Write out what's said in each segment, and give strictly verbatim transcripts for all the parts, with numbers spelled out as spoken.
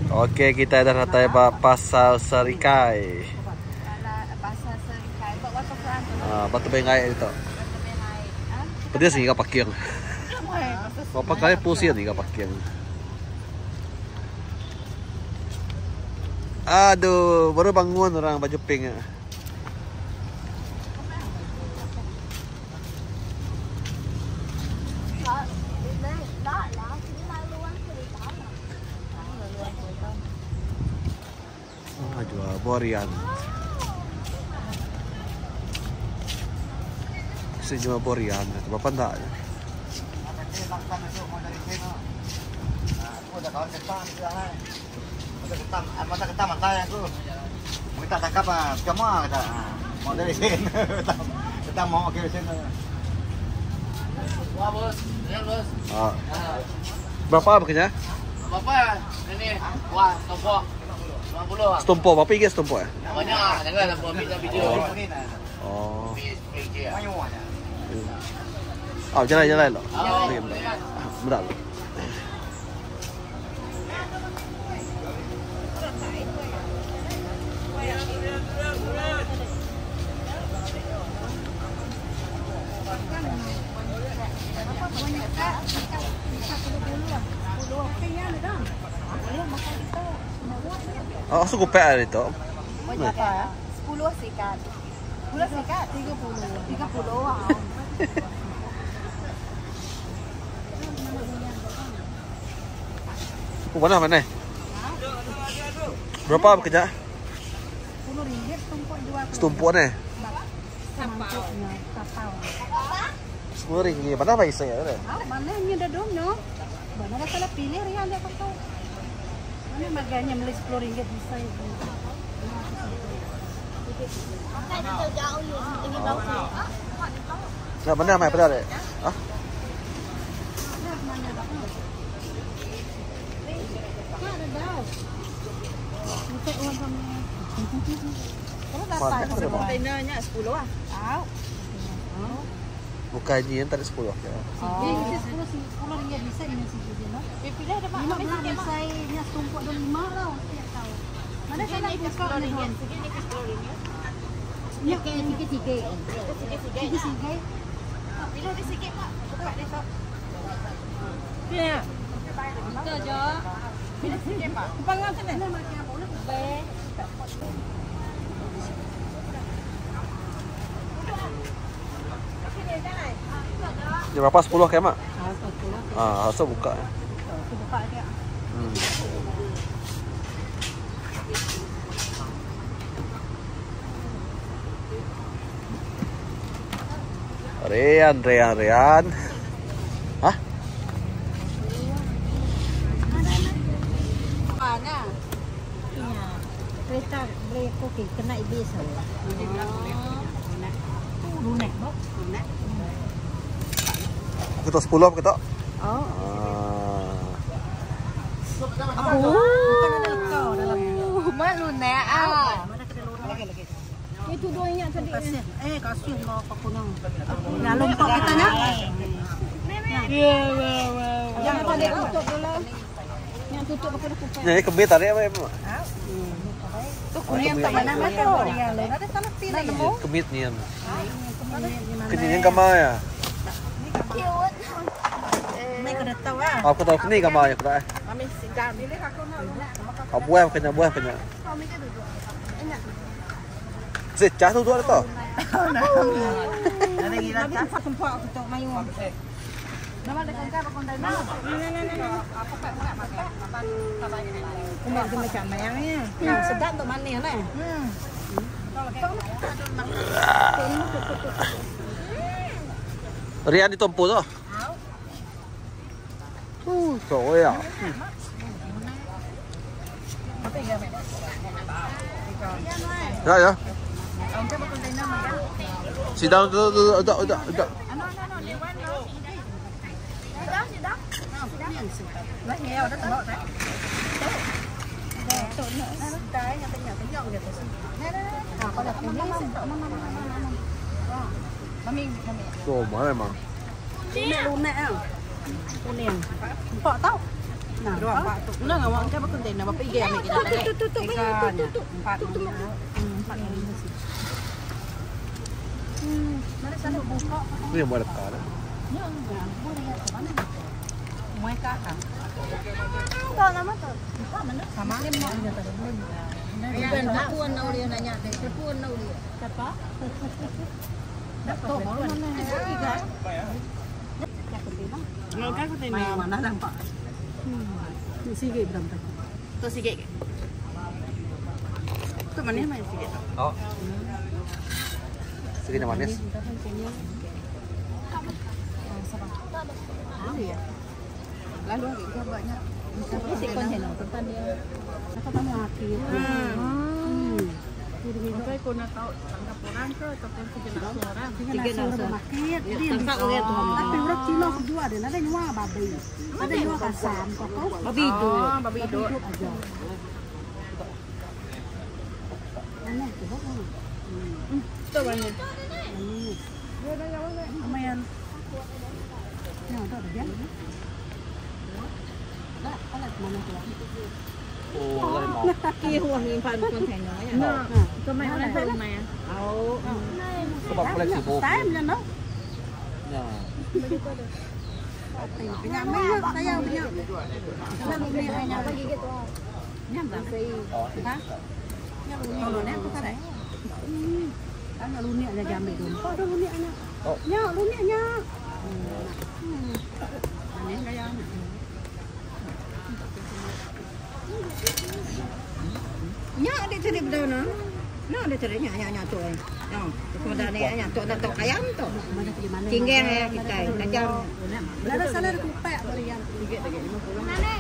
Okey, kita dah datang pasar Serikai. Pasar Serikai. Bawa waktu keran tu. Ah, batu bengai itu. Pedas ni kau parking. Kau pakai pusing ni kau parking. Aduh, baru bangun orang baju pink. Oh, jual borian. Si jual borian, berapa tak? Ketam, masa ketam mata aku. Kita tangkap ah, cuma kata. Mau dari sini. Kita mau ke sini. Wah, bos. Ya, bos. Ah. Berapa harganya? Berapa ini? Wah, tompok. lima puluh. Setumpuk, berapa ini setumpuk ya? Banyak, jangan buat video. Oh. Mayu ada. Oh, jalan jalan lo. Oh. Berat. Oh, aku kupek ada itu. Banyak apa ya? Sepuluh sikat. Sepuluh sikat, tiga puluh. Tiga puluh. Mana mana? Berapa kerja? Sepuluh ringgit tumpuk dua. Setumpuk ni. Mangkuknya kapal. Sepuluh ringgit. Mana baik saya ni? Ah, mana ni dah dong no? Mana dah salah pilih rian dia kau. Mana maganya beli sepuluh ringgit bisa itu. Nak mana mai pada ni? Ah? Kalau datang kontainernya sepuluh ah. Tahu. Bukan ni yang tadi sepuluh. Oh. Ini sepuluh sepuluh ringgit bisa ini sih no. Pilih ada Pak. lima bisa nya tumpuk dua lima tau. Tahu. Mana saya nak buka sepuluh ringgit. Segini ke sepuluh ringgit. Ni ke tiga-tiga. Tiga-tiga. Tiga-tiga. Pilih ada sikit Pak. Buka dia sok. Ya. Kita je. Pilih sikit Pak. Panggang sana. Nak makan apa? Nak baik. Dia berapa sepuluh ke mak? Ah, sepuluh. Ah, harus buka. Buka dia. Hmm. Rian, Rian, Rian. Hah? Mana? Iya. Kereta beli kopi kena ibis. Oh. Lunak, Bok. Lunak. Kita sepuluh kita. Oh. Ah. Oh. Bukan ada kau dalam. Mak lunak ah. Mana kita lunak lagi. Itu dua ingat tadi. Kasih. Eh, kasih mau apa kunang. Ya lompat katanya. Ya, ya, ya. Jangan tadi tutup dulu. Yang tutup pakai kupas. Ni kebet tadi apa? Tu kuning tak mana mana tu. Ada salah pilih nemu. Kebet ni. Kenyang kamar ya. Cute. Mai kena tahu ah. Aku tahu ni kamar ya dah. Kami sidang pilih aku nak. Kau buah kenyang buah kenyang. Kami ke duduk. Enak. Secah tu dua tu. Ada gila tak sempat aku tok mayu. Nama dekat apa kontainer? Apa tak nak makan? Apa apa ini? Kumat dia macam mayangnya. Hmm, sedap untuk manis lah. Hmm. Rian ditumpu tu. Uh, sorry ah. Ya ya. Sidang tu tu tu tu tu. Nó heo đó tao đấy. Tụi nó cái nhà tao nhà tao dọn vậy tao xin. À có đặt cái miếng xin tao nó nó nó nó. Mami mami. Tuh, mana emang? Mẹ luôn nè. Cô nè. Bỏ tao. Nah, empat tu. Nah, ngawak kan kontainer berapa tiga ambil kita tadi. Ikannya empat ni. Empat ni sih. Hmm, mari sana buka. Ini yang buat apa? Ya, boleh ya, mana? Muai kakak. Tahu nama tu? Sama dia mau dia tadi belum. Bukan puan nau dia nanya, dia puan nau dia. Siapa? Datuk baru mana? Tiga. Ya kontainer. Mereka kontainer. Mana dah empat. Hmm. Sige berapa? Tu sikit. Tu mana main sikit. Oh. Segini manis. Lalu kita banyak. Isi kontainer tempat dia. Apa kamu mati? Hmm. Sampai kau nak tahu tangkap orang ke ataupun sejenak orang? Tiga orang market. Tangkap orang tu. Tapi orang Cina jual dia. Ada nyua babi. Ada nyua kasam. Babi itu. Babi itu aja. Mana tu? Tu mana? Lumayan. Nah, ada dia. Dah, alat mana tu? Oh, dari mau. Kiri huang impan kontainer ya. Nah, tu main mana tu main? Oh. Sebab fleksibel. Time je no. Ya. Banyak banyak saya punya. Kita beli hanya bagi gitu. Nyam tak? Ha? Nyam lunia. Oh, lunia tu kan? Hmm. Kan lunia aja jambi tu. Oh, lunia nya. Oh. Nya, lunia nya. Hmm. Ini kaya. Nya ada cari betul no. No ada cari nya nya nya tu. No, kemudian ni nya tu nak ayam tu. Tinggal ya kita. Kacang. Ada salah ada kupak berian. Sikit lagi lima puluh. Mana?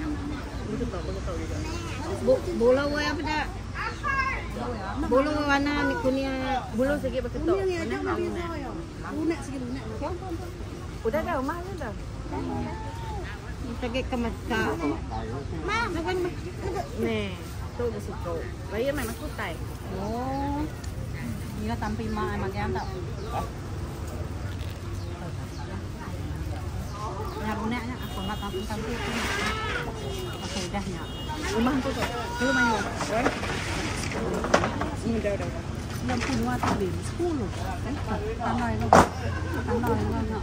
Bola wa apa dah? Bola warna ni kuning. Bola sikit berketuk. Kuning aja mana biasa ya. Lunak sikit lunak. Udah dah, rumah dah. Pergi ke Mekah. Mak, makan mak. Nih, tu ke situ. Bayar memang kutai. Oh. Ini tampi mak emang yang tak. Ya lunaknya aku nak tampi tampi itu. Aku udahnya. Rumah tu tu. Belum main. Ini dah dah. Enam puluh tadi, sepuluh. Tanah itu. Tanah itu nak.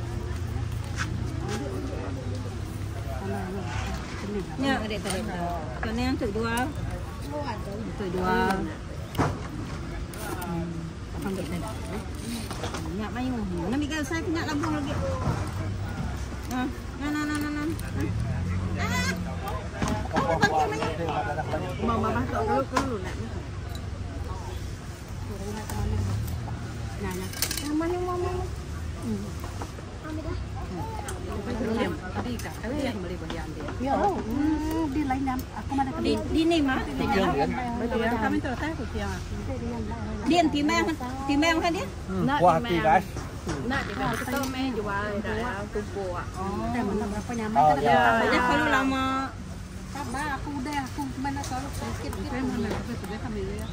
Ya, adik tadi. Kan yang tu dua. Tu dua. Hmm. Ambil tadi. Nyak main. Nak mikir saya nak labung lagi. Nah, nah nah nah nah. Mama mama tak kalau kalau nak. Nah, nah. Mama yang mama. Hmm. Tadi kak, kali yang beli bagian dia. Ya, di lain aku mana Di di ni mak. Tiga kan? Kami terus saya tu siang. Dia timang timang kan dia? Nak wah tiga. Nak dia kita main jual dah tumpu ah. Oh, mana berapa nyaman Oh, kan? ya. Dia kalau lama Sabar, aku udah aku mana kalau sedikit kita mana tapi sudah kami ya.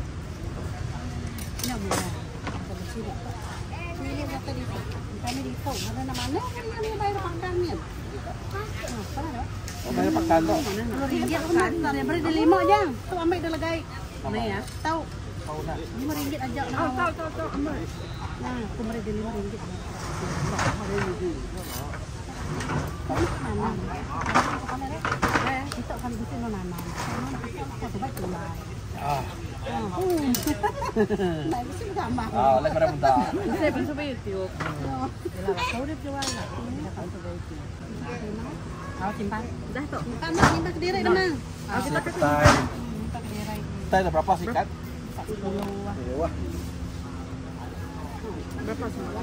Ini boleh. Ini apa di kami di phone mana mana kan kami bayar pakaiannya. Oh, bayar pakan tu. Sepuluh ringgit aku nak tar ya beri di lima aja. Tu ambil dah legai. Ni ya. Tahu. Tahu nak. Lima ringgit aja nak. oh tahu tahu tahu ambil. Nah, aku beri di lima ringgit. Eh, kita akan bisa nanam. Kita coba coba. Ah. Oh. Nah, bisa gambar. Ah, lagi pada muda. Saya pun coba YouTube. Kau dia jual lah. Kau simpan. Dah tak. Simpan nak simpan ke diri dah. Ah, kita ke Tai. Simpan ke diri. Tai ada berapa sikat? sepuluh. Wah. berapa semua?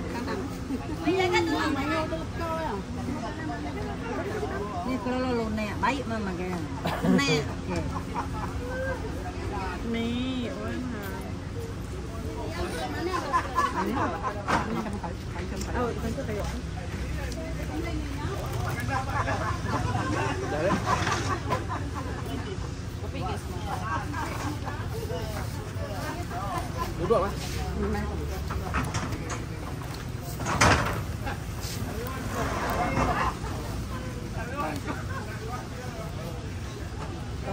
Ni kalau lo nek baik mama kan. Nek. Ni orang. Oh, itu kan kayak. Duduk lah.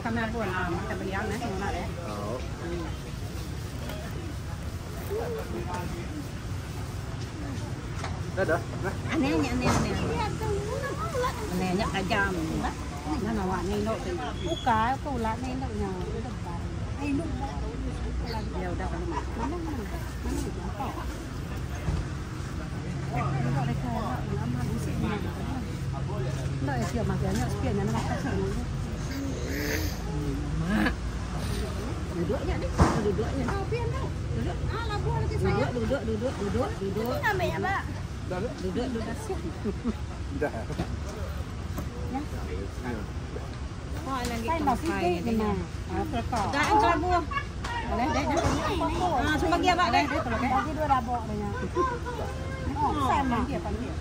kamera pun, ah, kita beliau nih, semua deh. Oh. Dah dah. Anehnya, aneh, aneh. Anehnya kajam. Nó là hoạn này nội thì úp cá cầu lát này nội nhà hay nội đều đâu nó nó nó nó nó nó đây coi nó ăn bún xịn này đợi kiểu mà cái nhựa tiền nó mặc cái sợi Duduk je ni. Duduk je. nó pian đâu duduk ah lah buah lagi saya Duduk, duduk, duduk, duduk, duduk. namanya apa Duduk, duduk. Dah. Oh, lagi saya masih tongkai kayak ni. gimana perkara Dah angkat buah. Đây, đây, đây. Ah, cuma bagi abang Đây, deh. đây, bagi dua rabok đây nha. Oh, sama dia pan dia.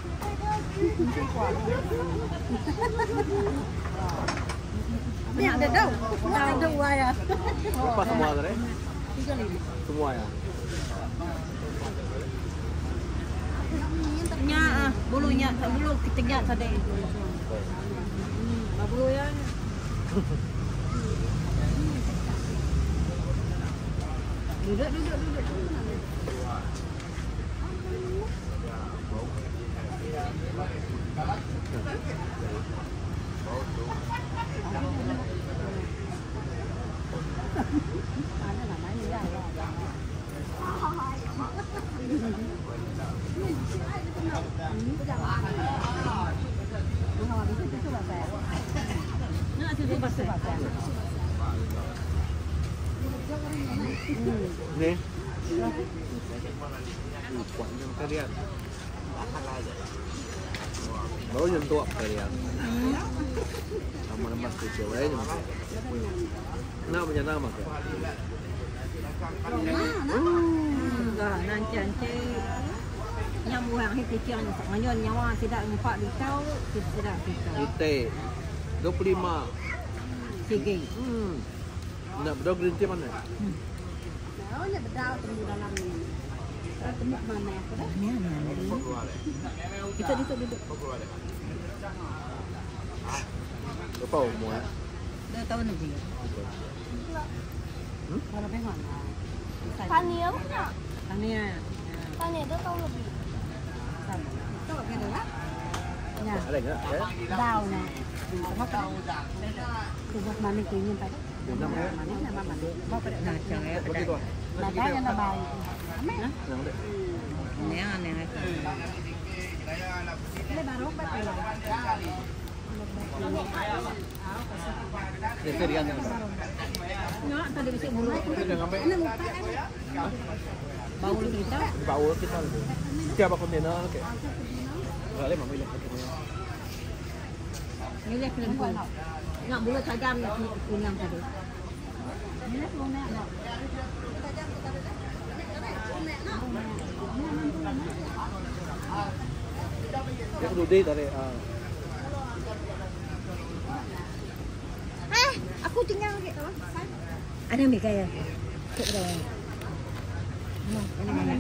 Dia ada dah. Dah ada dua ya. Apa semua tadi? Tiga lima. Semua ya. Nya ah, bulunya, tak bulu kita nya tadi. Hmm, bulu ya. Duduk, duduk, duduk. Nak tu dia pasal. Ni. Quán yang kalian. Baru nyentuh kalian. Sama lemas tu cewek je. Nak punya nama ke? Dah nanti nanti yang buang hit kecil ni, menyon nyawa tidak empat di kau, tidak di kau. Ite. dua puluh lima. Tiga. Hmm. Nak berapa green tea mana? Oh, ni bedau temu dalam ni. Temu mana aku dah? Ni ni ni. Kita duduk duduk. Berapa umur? Dua tahun lebih. Kalau memang. Tania punya. Tania. Tania dua tahun lebih. Sama. Tu kan dah. Ya. Ada enggak? Ya. Đào nè, có cầu khu vực mà mình tự nhiên phải Năm ya. mà nếu là mà mình có cái Nah, cakap. Berapa tu? là cái là bài Yang ada. Ni ni. lấy ba rốt bắt đầu Ni serian yang ada. Nak tadi bisik bulu. Ini yang ambil. nó một cái Bau lu kita. Bau kita. Siapa kontainer okey. Boleh mami lihat kontainer. Ni dia film pun. Nak bulu tajam nak pulang tadi. nhét luôn nè Yang Rudi tadi. ah. eh aku tinggal lagi tolong Ada ambil kaya. Cuk dah. Mana? Ini mana?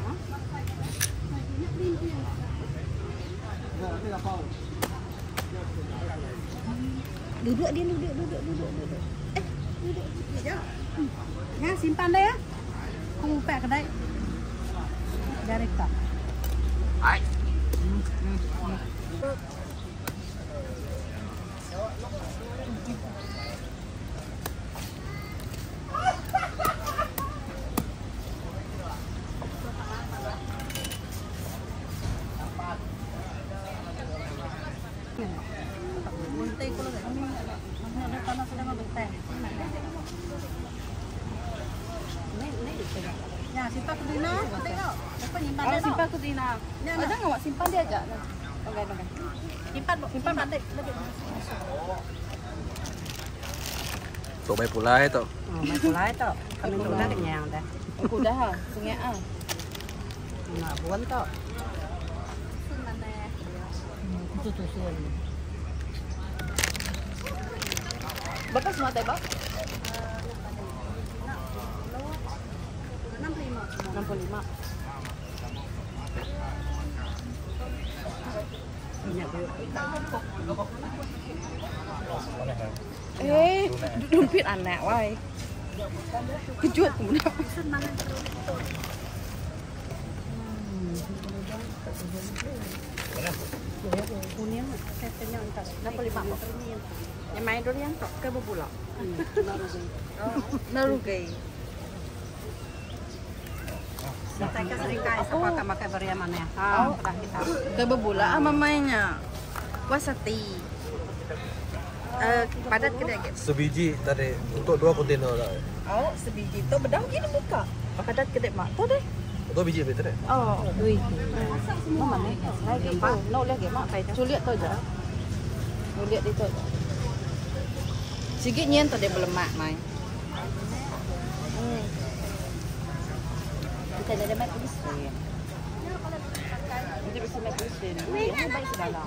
Duduk dia duduk duduk duduk duduk. eh duduk duduk ya simpan deh ya aku lupa ke đây dari tak Munti ko lang kami. Ano pa na sila mabente. Ya, simpan ko din na. Tengok. Apa nyimpan Oh, dia simpan ke Dina. Ya, Ada nggak Mak? Simpan dia aja. Pakai pakai. Simpan, simpan pandai. Tu baik pula itu. Oh, mai pulai tu. Kami tu dah kenyang dah. Aku dah ha. Sungai ah. Nak buan tu. Itu tu suan. Berapa semua teh, Bang? enam puluh lima. enam puluh lima. Banyak tu. Eh, dompet anak wai. Kejut kemudian. Kuning katanya entar. Dapat lima kok. Yang main durian tok ke bubulak. Narugay. Saya kan sering kaya sa pagkamakai bariaman ya. Ah, pernah kita. Ke bubulak ah mamanya. Wasati. Eh, padat ke dia? Sebiji tadi untuk dua kontainer lah. Oh, sebiji tu bedang gini buka. Padat ke dia mak tu deh. Dua biji betul deh. Oh, duit. Mama ni. Lagi pak, no lagi mak pai. Suliat tu aja. Suliat itu. Sikit nyen tu dia berlemak mai. Hmm. Kita ada mat tulis ni. Kita bisa mat tulis ni. Ini baik segala.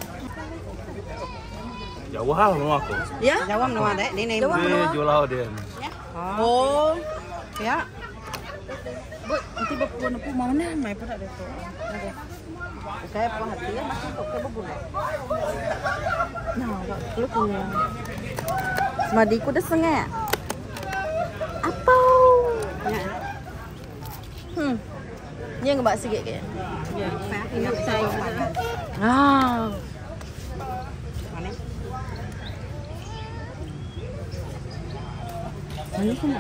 Jauh hal mau aku. Ya? Jawam nama dek, ini nih. Dia jual hal dia. Oh. Ya. Bu, nanti bapak nak pu mau nah, mai pada tu. Saya pun hati ya masih kok ke bubulak. Nah, lu punya. Semadiku dah sengak. Apa? Hmm. Ni ngebak sikit ke? Ya, saya ingat saya makan. Ah. Mana? Ini kan.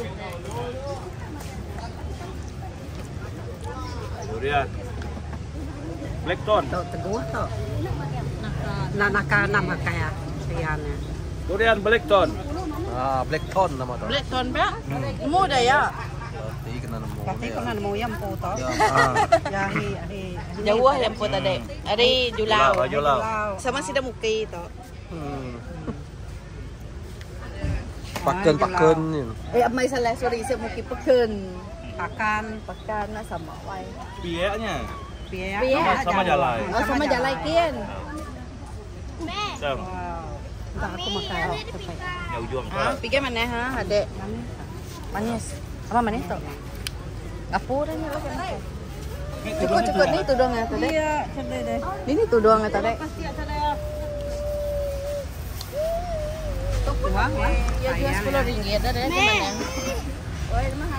Durian. Blackton. Tuh teguh tuh. Nah, naka nama kaya riannya. Durian Blackton. Ah, Blackton nama tu. Blackton pak? Mu dah ya. Pasti kena nemu. Pasti kena mau yang po to. Ah. Ya hi hi. Jauh lah lempo tadi. Ada julau. Julau. Sama sida muki tu. Hmm. Paken paken ni. Eh, mai salah sorry saya muki peken. Pakan, Pakan nak sama wai. Pieknya. biaya. Sama- sama jalan. Oh sama jalan kian. Sam. Wow. Entah aku makan oh, supaya. Ya ujung Ah, pikir mana ha, adek. Manis. Apa manis tu? Ngapura ni lah kan. Cukup cukup ni tu doang ya tadi. Iya, sedih deh. Ini tu doang ya tadi. Pasti ada ya. Wah, wah. Ya jual sepuluh ringgit ada di mana? Oh, ini mah.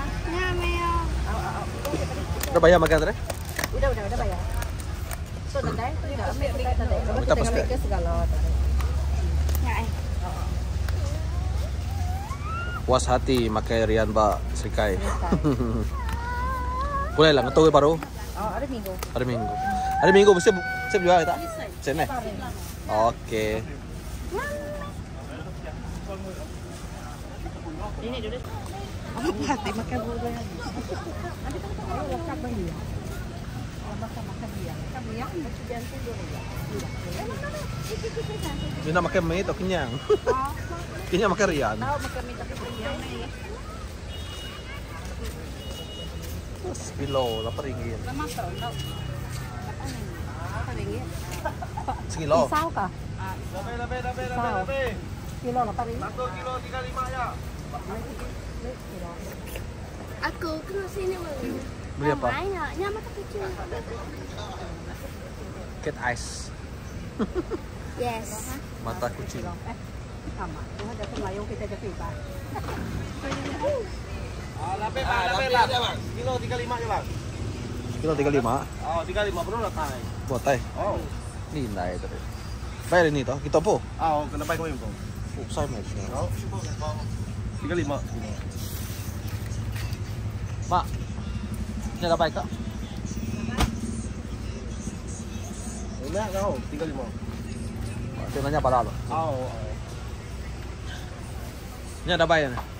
Udah bayar makan tadi? Udah udah udah bayar. So tadi tidak ambil kita tadi. Kita Kita pasti. ambil ke segala tadi. Ya eh. Puas hati makai rian ba Srikai. Boleh lah ngetoi baru Oh, ada minggu. hari Minggu. Hari Minggu mesti siap jual kita. Sini. Oke. Ini dulu. Apa hati makan bubur ya? Nanti kan kalau lekat bayi ya. Makan makan dia. Makan dia jantung dulu ya. Ini makan mie atau kenyang? Kenyang makan rian. Tahu makan minta kenyang ni. Sekilo delapan ringgit. Lama tau, tau. Apa ringgit? Sekilo. Pisau kah? Lebih lebih lebih lebih, lebih. Kilo apa ringgit? Satu kilo tiga lima ya. Aku ke sini bang. Beli apa? Mainnya mata kecil. Cat ice. Yes. Mata kucing. Eh, sama. Tuh ada Melayu kita jadi pak. Ah, lebih bang, lebih bang. Kilo tiga lima ya bang. Kilo tiga lima. Oh, tiga lima perlu lah tay. Buat tay. Oh. Ini naik tadi. Bayar ini toh, kita po. Ah, kena bayar kau impor. Oh, saya mau. Oh, Tiga lima. Mak, ini ada baik kak? Ini kau tiga lima. Dia nanya pada lo. Oh. Ini ada baik ni.